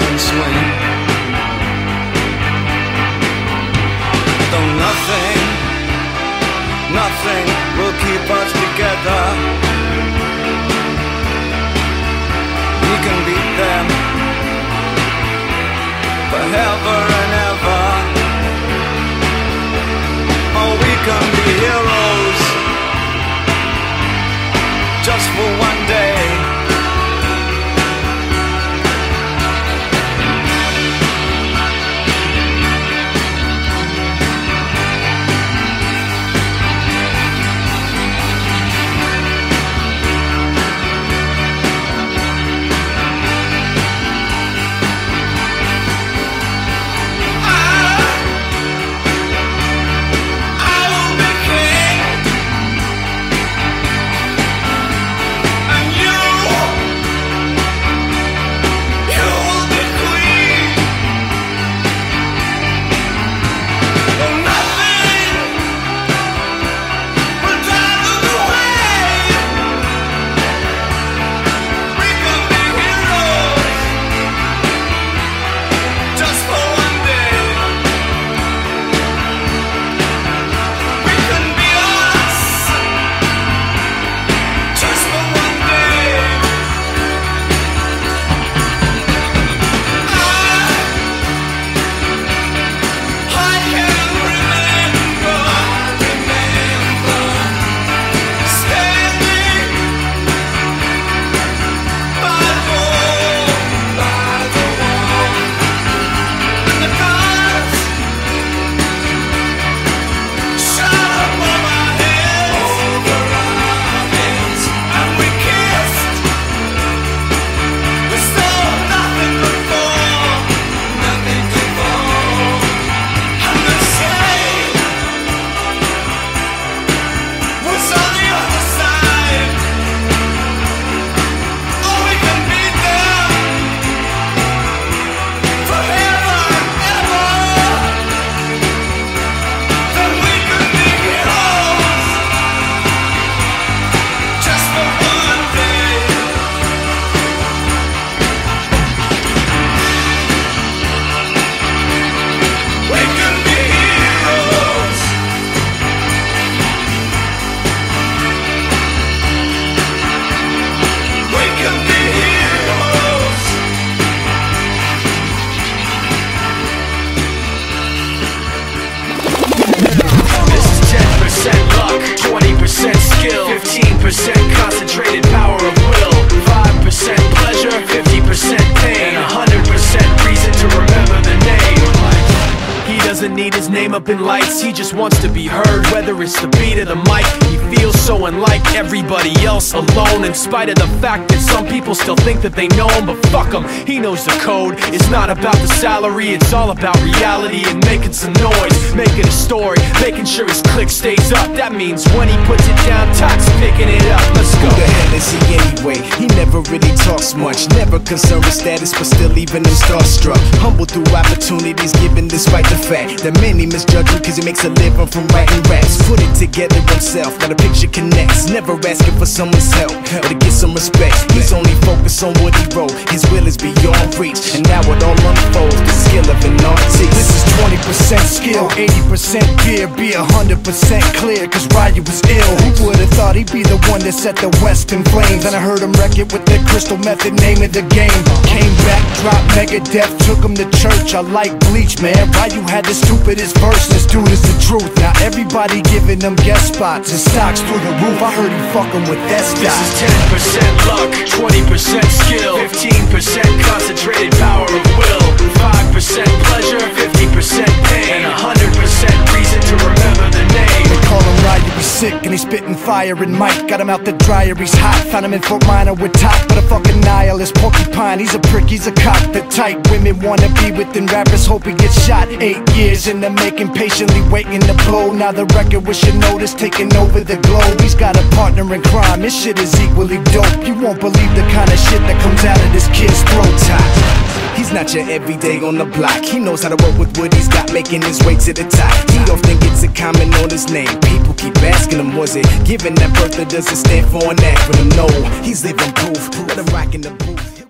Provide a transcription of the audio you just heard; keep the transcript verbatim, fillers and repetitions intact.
can swing. Though nothing, nothing will keep us together. We can beat them forever and ever. Oh, we can be heroes just for one day. Concentrated power of will, five percent pleasure, fifty percent pain, and one hundred percent reason to remember the name. He doesn't need his name up in lights, he just wants to be heard, whether it's the beat of the mic. He feels so unlike everybody else, alone, in spite of the fact that some people still think that they know him. But fuck him, he knows the code. It's not about the salary, it's all about reality and making some noise, making a story, making sure his click stays up. That means when he puts it down, Tox picking it up. Let's go. Who the hell is he anyway? He never really talks much, never concerned with status, but still even him starstruck. Humble through opportunities given despite the fact that many misjudge him cause he makes a living from writing raps. Put it together himself, now the picture connects. Never asking for someone's help or to get some respect. He's only focused on what he wrote, his will is beyond reach. And now it all unfolds, the skill of an artist. This is twenty percent skill, eighty percent fear. Be a hundred percent clear, cause Ryu was ill. Who would've thought he'd be the one that set the West in flames? And I heard him wreck it with the Crystal Method, name of the game. Came back, dropped Megadeth, took him to church. I like Bleach, man. Ryu had the stupidest verse, this dude is the truth. Now everybody giving them guest spots, his stocks through the roof. I heard he fucking with that stock. This is ten percent luck, twenty percent skill, fifteen percent concentrated power of will, five percent pleasure, fifty percent pain, and one hundred percent reason to remember the name. They call him Ryu, he's sick and he's spitting fire. And Mike got him out the dryer, he's hot. Found him in Fort Minor with top, but a fucking nihilist porcupine. He's a prick, he's a cock. The type women wanna be within rappers, hope he gets shot. Eight years in the making, patiently waiting to blow. Now the record with your notice taking over the globe. He's got a partner in crime, this shit is equally dope. You won't believe the kind of shit that comes out of this kid's throat. Top. He's not your everyday on the block. He knows how to work with what he's got, making his way to the top. He often gets a comment on his name. People keep asking him, was it given that birth or does it stand for an acronym? No, he's living proof. Let him rock in the booth.